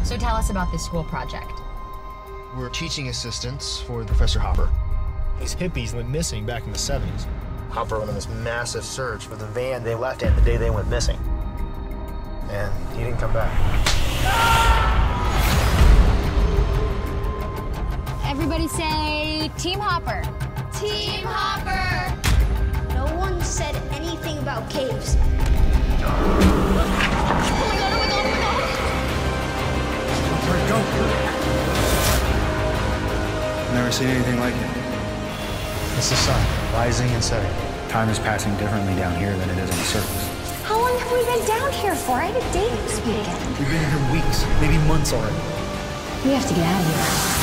So tell us about this school project. We're teaching assistants for Professor Hopper. These hippies went missing back in the 70s. Hopper went on this massive search for the van they left in the day they went missing. And he didn't come back. Everybody say, Team Hopper. Team Hopper! No one said anything about caves. Oh my god, oh my god, oh my god! Where'd it go? Never seen anything like it. It's the sun, rising and setting. Time is passing differently down here than it is on the surface. How long have we been down here for? I had a date this weekend. We've been here weeks, maybe months already. We have to get out of here.